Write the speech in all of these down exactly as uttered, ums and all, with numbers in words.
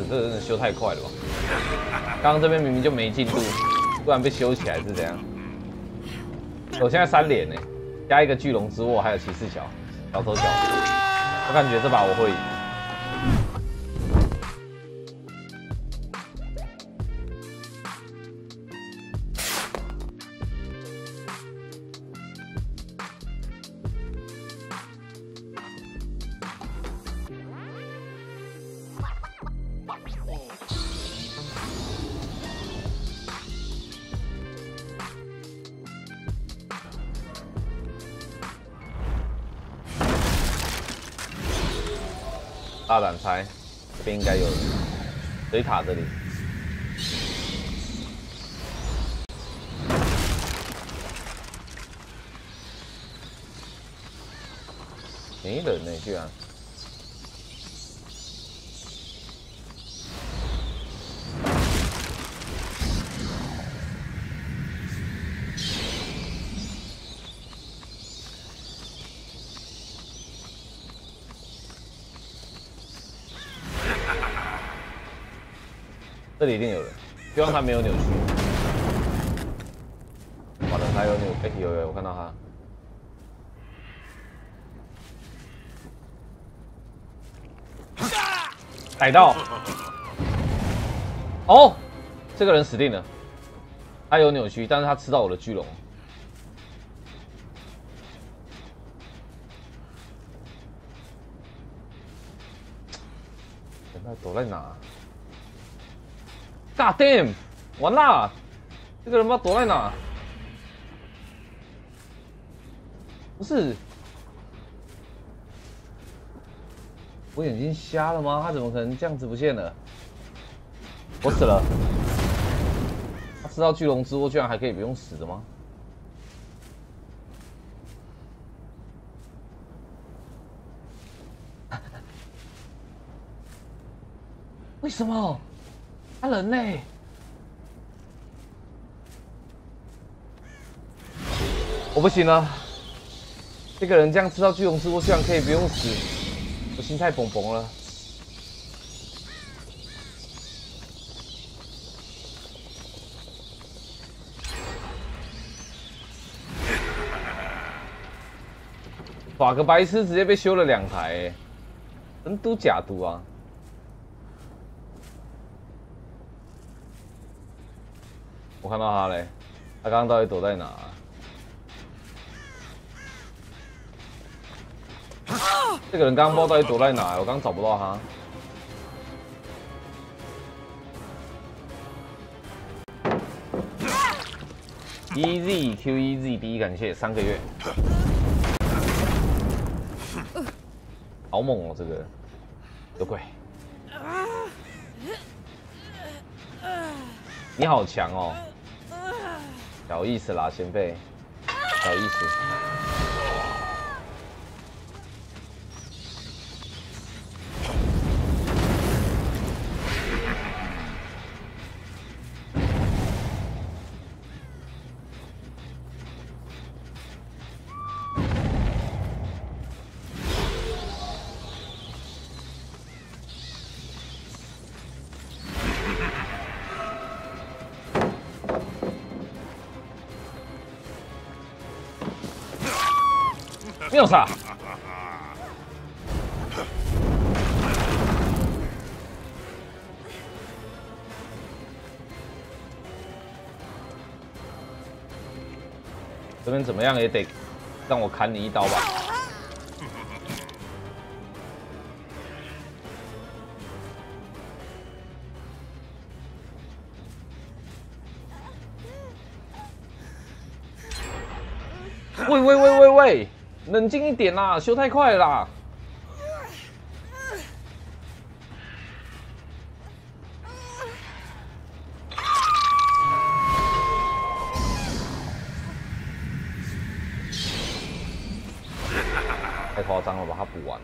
这个真的修太快了吧！刚刚这边明明就没进度，突然被修起来是怎样？我现在三连呢，加一个巨龙之握，还有骑士桥，小手脚，我感觉这把我会赢。 大胆猜，这边应该有人。水塔这里，没人呢，居然。这里一定有人，希望他没有扭曲。完了，他有扭，哎、欸，有有，我看到他。逮到！哦，这个人死定了。他有扭曲，但是他吃到我的巨龙。他躲在哪？ God damn！ 完啦！这个人不知道躲在哪。不是，我眼睛瞎了吗？他怎么可能这样子不见了？我死了。他吃到巨龙之握，居然还可以不用死的吗？为什么？ 他人呢？我不行了！这个人这样吃到巨龙之握，居然可以不用死，我心态崩崩了。耍个白痴，直接被修了两台，真赌假赌啊！ 我看到他嘞，他刚刚到底躲在哪、啊？这个人刚刚不知道到底躲在哪、欸，我刚刚找不到他。Easy Q E Z B， 感谢三个月，好猛哦！这个有鬼，你好强哦！ 小意思啦，前辈，小意思。妙杀！这边怎么样也得让我砍你一刀吧。喂喂喂喂喂！ 冷静一点啦，修太快了啦！太夸张了，把它补完了。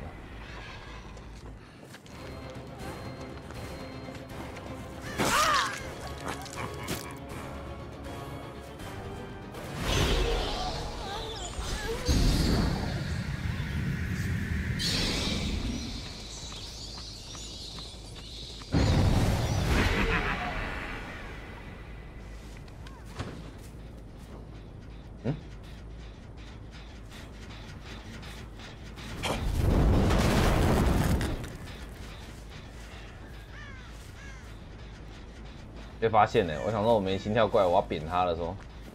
被发现了，我想说我没心跳怪，我要扁他了说。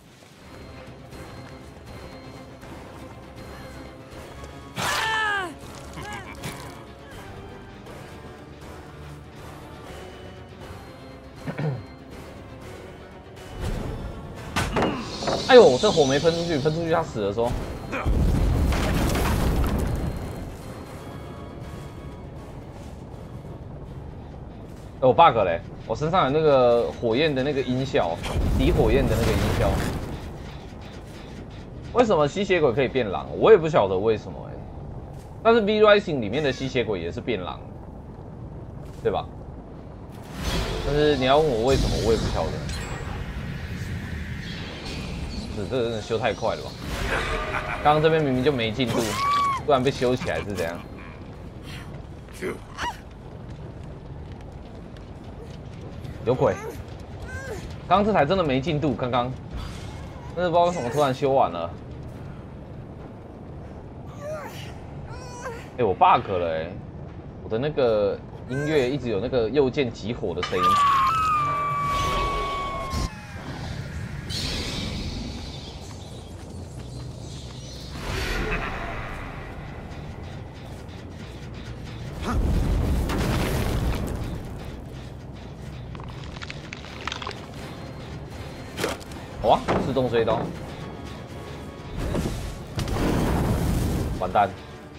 哎呦，这火没喷出去，喷出去他死了说。有 bug 嘞，我身上有那个火焰的那个音效，敌火焰的那个音效。为什么吸血鬼可以变狼？我也不晓得为什么哎、欸。但是 V Rising 里面的吸血鬼也是变狼，对吧？但是你要问我为什么，我也不晓得。不是，这真的修太快了吧？刚刚这边明明就没进度，突然被修起来是怎样？有鬼！刚刚这台真的没进度，刚刚，但是不知道为什么突然修完了。哎、欸，我 bug 了哎、欸，我的那个音乐一直有那个右键急火的声音。哇，自动追刀，完蛋！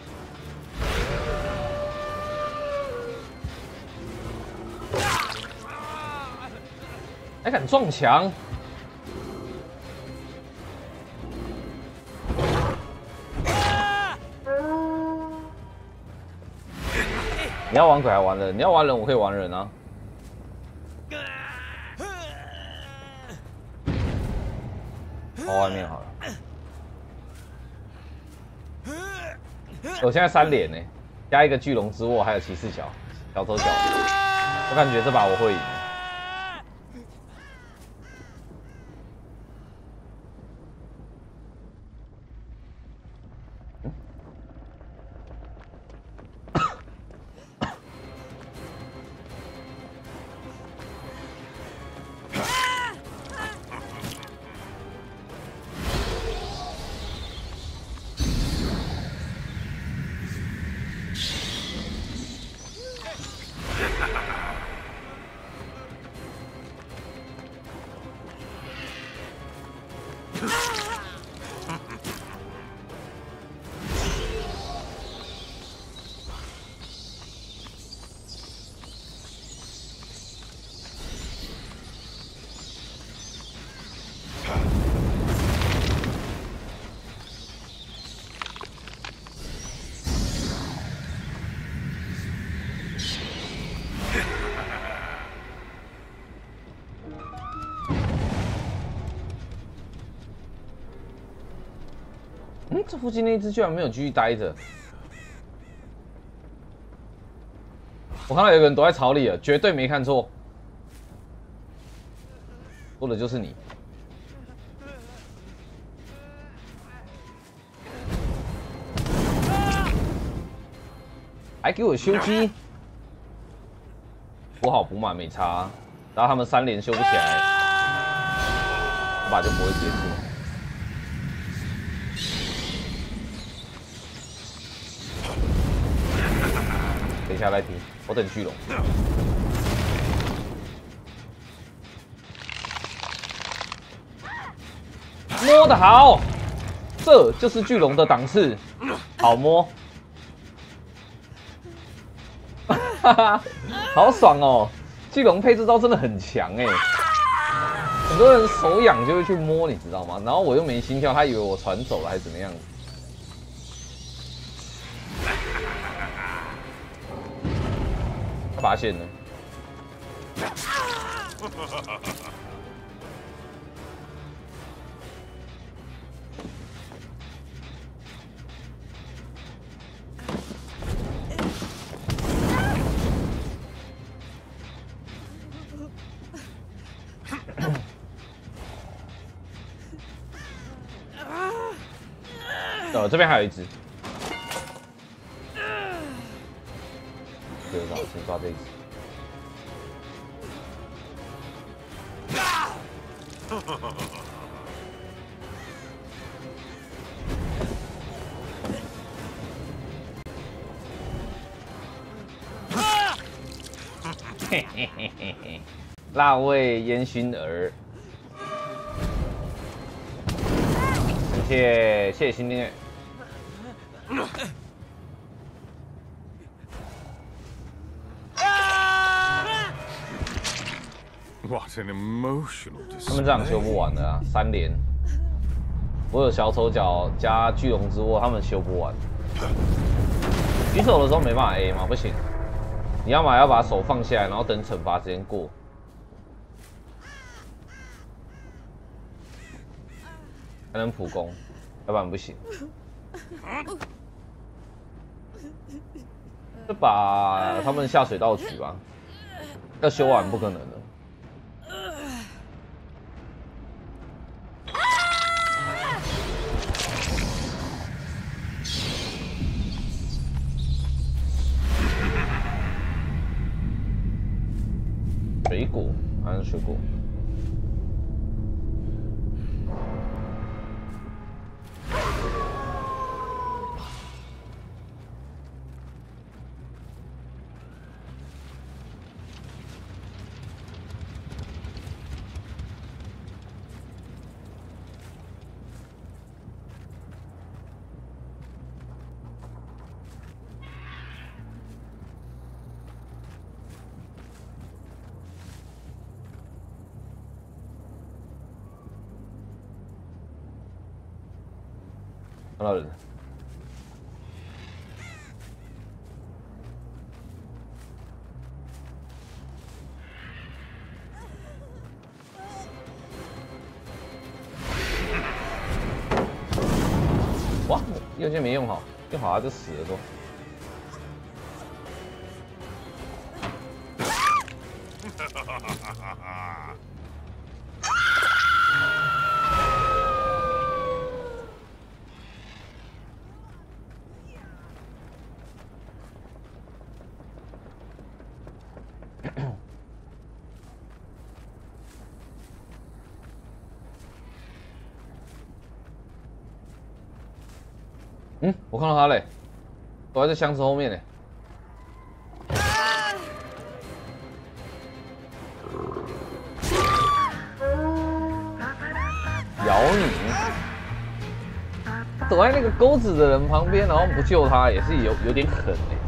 还敢撞墙？你要玩鬼还玩人？你要玩人，我可以玩人啊。跑外面好了。我现在三连呢，加一个巨龙之握，还有骑士角，小偷角。我感觉这把我会赢。嗯，这附近那一只居然没有继续待着。我看到有个人躲在草里了，绝对没看错，说的就是你。还给我修机，补好补满没差，然后他们三连修不起来，这把就不会结束。等一下来踢，我等巨龙。摸得好，这就是巨龙的档次，好摸。哈哈，好爽哦！巨龙配这招真的很强哎，很多人手痒就会去摸，你知道吗？然后我又没心跳，他以为我传走了还是怎么样？他发现了。呃，这边还有一只，对，好，先抓这一只。 嘿嘿嘿嘿嘿，辣味烟熏儿，谢谢谢谢新订阅。 What an emotional 他们这样修不完的啊，三连。我有小丑角加巨龙之握，他们修不完。举手的时候没办法 A 吗？不行，你要么要把手放下来，然后等惩罚时间过。才能普攻，要不然不行。就把他们下水道取吧，要修完不可能的。 水果还是水果？看到人了。哇，右键没用好，用好他就死了都。嗯，我看到他嘞，我还在箱子后面呢。咬你！他躲在那个钩子的人旁边，然后不救他，也是有有点狠哎。